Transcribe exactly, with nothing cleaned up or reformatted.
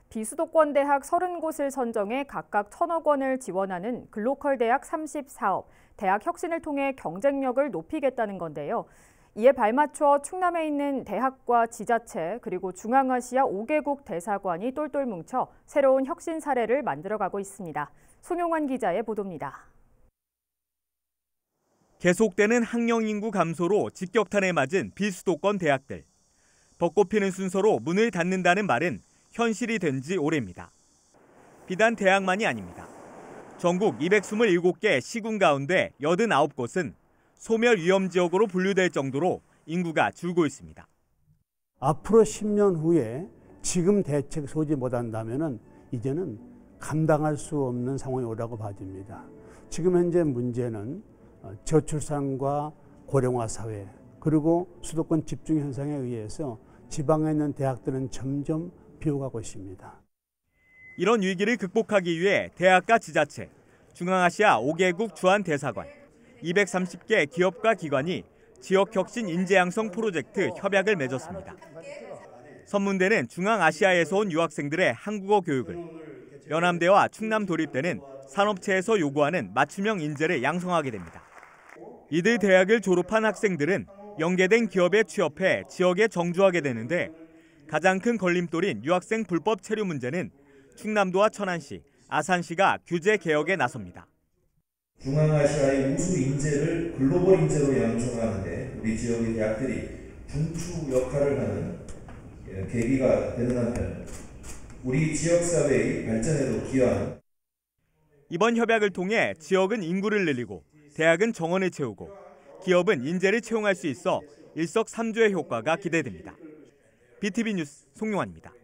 비수도권 대학 서른 곳을 선정해 각각 천억 원을 지원하는 글로컬 대학 삼십 사업, 대학 혁신을 통해 경쟁력을 높이겠다는 건데요. 이에 발맞춰 충남에 있는 대학과 지자체 그리고 중앙아시아 오 개국 대사관이 똘똘 뭉쳐 새로운 혁신 사례를 만들어가고 있습니다. 송용환 기자의 보도입니다. 계속되는 학령 인구 감소로 직격탄에 맞은 비수도권 대학들. 벚꽃 피는 순서로 문을 닫는다는 말은 현실이 된 지 오래입니다. 비단 대학만이 아닙니다. 전국 이백이십칠 개 시군 가운데 팔십구 곳은 소멸 위험 지역으로 분류될 정도로 인구가 줄고 있습니다. 앞으로 십 년 후에 지금 대책 소지 못한다면 이제는 감당할 수 없는 상황이 오라고 봐집니다. 지금 현재 문제는 저출산과 고령화 사회 그리고 수도권 집중 현상에 의해서 지방에 있는 대학들은 점점 비어가고 있습니다. 이런 위기를 극복하기 위해 대학과 지자체, 중앙아시아 오 개국 주한 대사관, 이백삼십 개 기업과 기관이 지역혁신 인재양성 프로젝트 협약을 맺었습니다. 선문대는 중앙아시아에서 온 유학생들의 한국어 교육을, 연암대와 충남도립대는 산업체에서 요구하는 맞춤형 인재를 양성하게 됩니다. 이들 대학을 졸업한 학생들은 연계된 기업에 취업해 지역에 정주하게 되는데 가장 큰 걸림돌인 유학생 불법 체류 문제는 충남도와 천안시, 아산시가 규제 개혁에 나섭니다. 중앙아시아의 우수 인재를 글로벌 인재로 양성하는데 우리 지역의 대학들이 중추 역할을 하는 계기가 되는 한편 우리 지역사회의 발전에도 기여하는. 이번 협약을 통해 지역은 인구를 늘리고 대학은 정원을 채우고 기업은 인재를 채용할 수 있어 일석삼조의 효과가 기대됩니다. 비티비 뉴스 송용환입니다.